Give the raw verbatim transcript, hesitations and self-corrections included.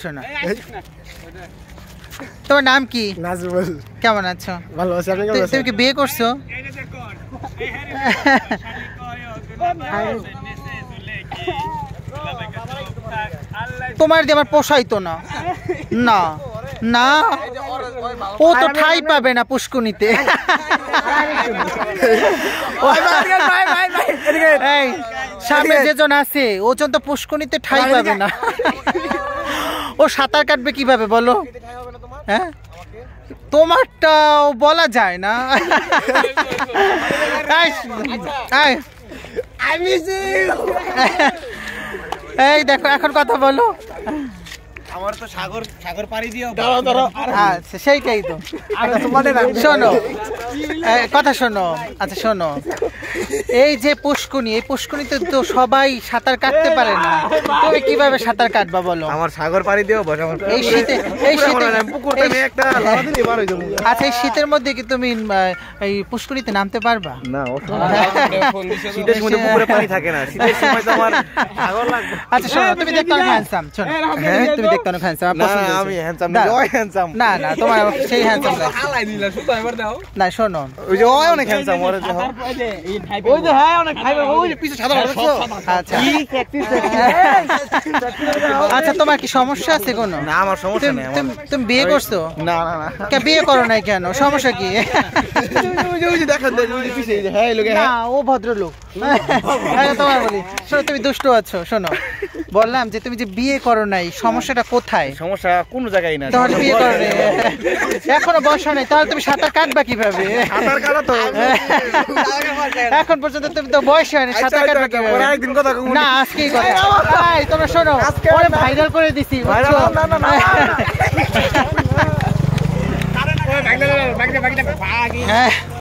উঠছো না। তোমার নাম কি? নাজমুল। কেমন আছো? ভালো আছি, আপনি কেমন আছেন? তুমি কি বিয়ে করছো? তোমার দিয়ে আমার পোষাইতো না। না না, ও তো ঠাই পাবে না পুষ্কুনিতে। এই সামনে যেজন আছে ওজন তো পুষ্কুনিতে ঠাই পাবে না। ও সাঁতার কাটবে কিভাবে বলো? হ্যাঁ, তোমারটাও বলা যায় না। এই দেখো এখন কথা বলো। আমার তো সাগর সাগর পাড়ি দিও। আচ্ছা সেইটাই তো। শোনো কথা শোনো, আচ্ছা শোনো, এই যে পুষ্কুনি, এই পুষ্কুনিতে তো সবাই সাঁতার কাটতে পারে না, তুমি কিভাবে সাঁতার কাটবা বলো? আমার সাগর পাড়ি দিও বস। আমার এই শীতে এই শীতে পুকুরটা নিয়ে একটা লাফা দিলে বার হয়ে যাবো। আচ্ছা এই শীতের মধ্যে কি তুমি এই পুষ্কুনিতে নামতে পারবা? না, শীতের সময় পুকুরে পানি থাকে না, শীতের সময় তো আমার সাগর লাগবে। আচ্ছা শোনো, তুমি দেখতে অনেক হ্যান্ডসাম, শোনো তুমি দেখতে অনেক হ্যান্ডসাম। আমি হ্যান্ডসাম না, ওই হ্যান্ডসাম। না না, তোমার সেই হ্যান্ডসাম না। হালাই দিলা সুতো এবার দাও না শোনো, ওই যে ওই অনেক হ্যান্ডসাম ওরে যে ওই যে হ্যাঁ অনেক খাইবে, ওই যে পিছে সাদা আছে। আচ্ছা আচ্ছা, তোমার কি সমস্যা আছে কোনো? না, আমার সমস্যা নেই। তুমি তুমি বিয়ে করছো? না না না, কে বিয়ে করো নাই কেন? সমস্যা কি? ওই যে ওই যে দেখেন ওই যে পিছে এই যে হ্যাঁ লোকে না, ও ভদ্রলোক। আরে তোমার বলি, শোনো তুমি দুষ্ট আছো। শোনো, বললাম যে তুমি যে বিয়ে করো নাই, সমস্যাটা কোথায়? সমস্যা কোন জায়গায় না, তোমার বিয়ে করো নাই, এখনো বসা নাই, তাহলে তুমি সাঁতার কাটবা কিভাবে? সাঁতার কাটা তো এখন পর্যন্ত তুমি তো বয়স হয়নি, সাঁতার কাটবা কিভাবে? একদিন কথা না আজকেই কথা। এই তোমরা শোনো, পরে ভাইরাল করে দিছি। ভাইরাল না না না হ্যাঁ